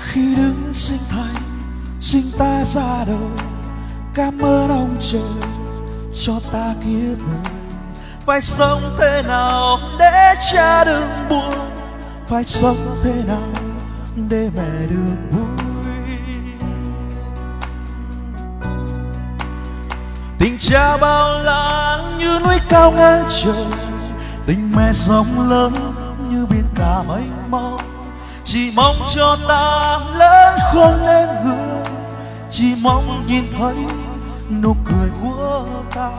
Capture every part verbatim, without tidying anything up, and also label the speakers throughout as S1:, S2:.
S1: Khi đứng sinh thành sinh ta ra đời, cảm ơn ông trời cho ta kiếp người. Phải sống thế nào để cha đừng buồn, phải sống thế nào để mẹ được vui. Tình cha bao la như núi cao ngang trời, tình mẹ rộng lớn như biển cả mênh mông. Chỉ mong cho ta lớn khôn lên người, chỉ mong nhìn thấy nụ cười của ta.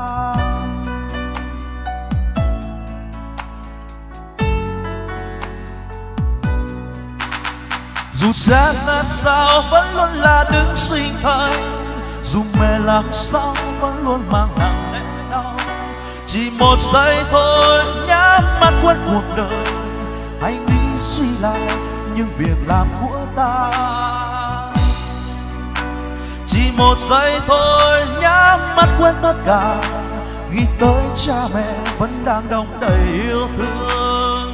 S1: Dù cha ra sao vẫn luôn là đứng sinh thành, dù mẹ làm sao vẫn luôn mang nặng nỗi đau. Chỉ một giây thôi nhắm mắt quên cuộc đời, hãy nghĩ suy lại những việc làm của ta. Chỉ một giây thôi nhắm mắt quên tất cả, nghĩ tới cha mẹ vẫn đang đong đầy yêu thương.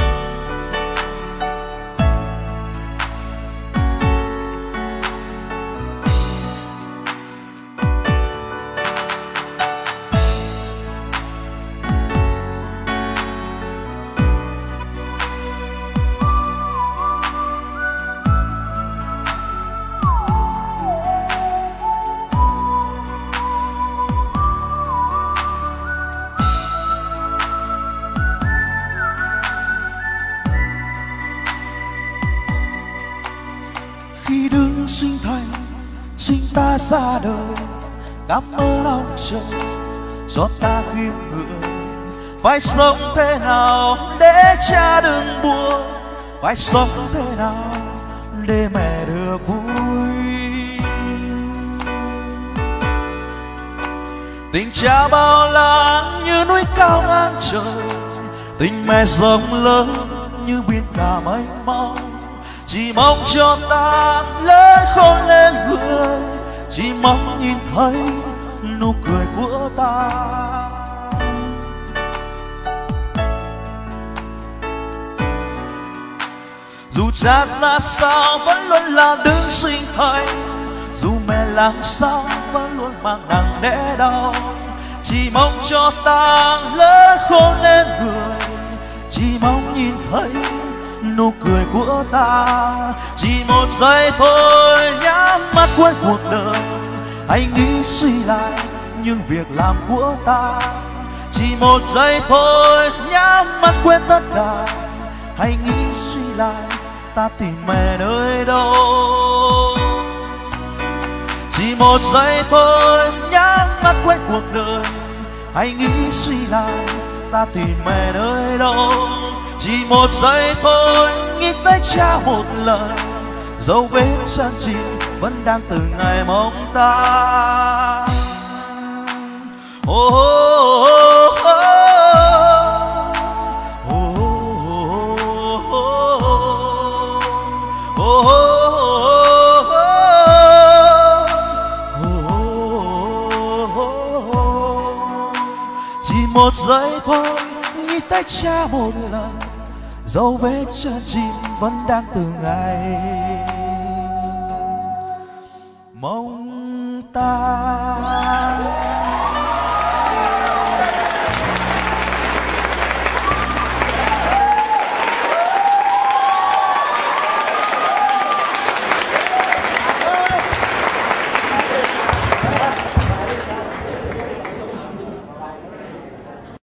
S1: Khi đứng sinh thành sinh ta ra đời, cảm ơn ông trời cho ta kiếp người. Phải sống thế nào để cha đừng buồn, phải sống thế nào để mẹ được vui. Tình cha bao la như núi cao ngang trời, tình mẹ rộng lớn như biển cả mênh mông. Chỉ mong cho ta lớn khôn lên người, chỉ mong nhìn thấy nụ cười của ta. Dù cha ra sao vẫn luôn là đứng sinh thành, dù mẹ làm sao vẫn luôn mang nặng nỗi đau. Chỉ mong cho ta lớn khôn lên người, chỉ mong nhìn thấy nụ cười của ta. Chỉ một giây thôi nhắm mắt quên cuộc đời, hãy nghĩ suy lại những việc làm của ta. Chỉ một giây thôi nhắm mắt quên tất cả, hãy nghĩ suy lại ta tìm mẹ nơi đâu. Chỉ một giây thôi nhắm mắt quên cuộc đời, hãy nghĩ suy lại ta tìm mẹ nơi đâu. Chỉ một giây thôi nghĩ tới cha một lần, dấu vết chân chim vẫn đang từng ngày mong ta. Oh, oh, oh, oh, oh, oh, oh. Chỉ một giây thôi nghĩ tới cha một lần, dấu vết chân chim vẫn đang từ ngày mong ta.